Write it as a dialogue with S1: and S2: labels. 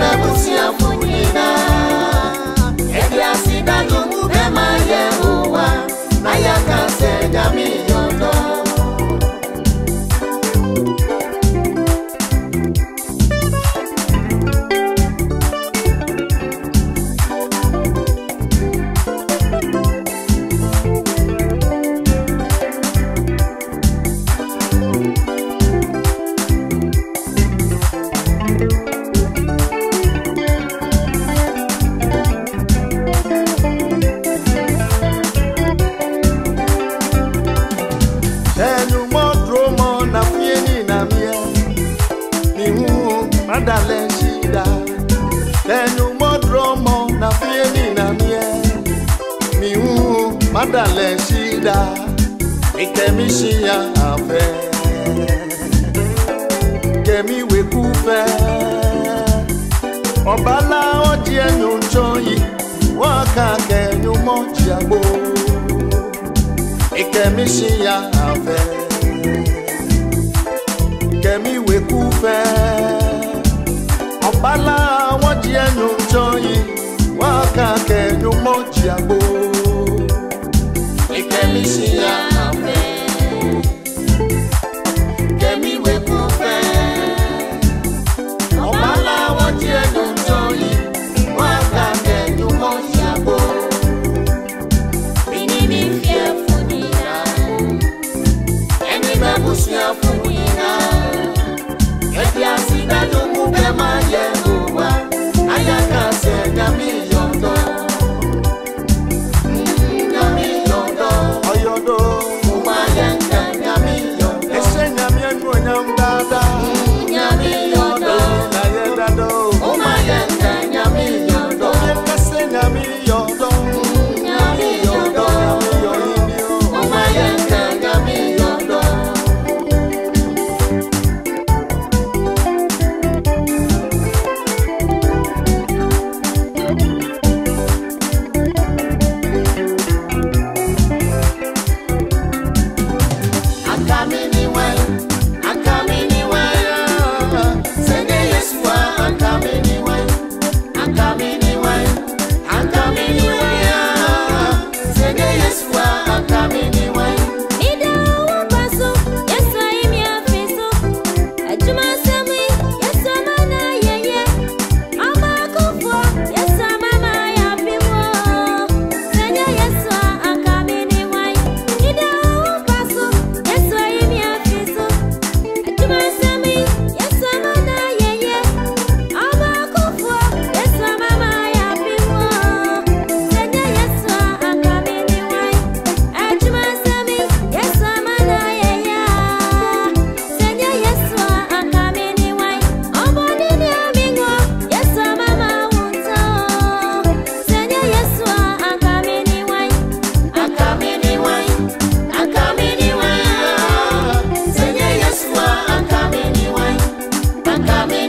S1: mebusia funina Edia sida numu bema Yehowa Na yaka se nyami yondo Madale shida Tenu modromo na fieni na mie Miu madale shida Ikemishia afe Kemi wekufe Obala oji enyunchoyi Waka kenyu moji abo Ikemishia afe Kemi wekufe Obala waji enyunchoyi Waka kenyu moji abo Ikemishia afe Kemi wekufe Obala waji enyunchoyi Waka kenyu moji abo Minimi fie funina Eni mebusia funina Edia sida numu bema Yehowa Ayaka se nyami yondo Nyami yondo Oyondo Uma yenka nyami yondo Ese nyami enu nyam dada Nyami yondo Na yedado Uma yenka nyami yondo Yenka se nyami yondo Nyami yondo Nyami yoinio Uma yenka nyami yondo Come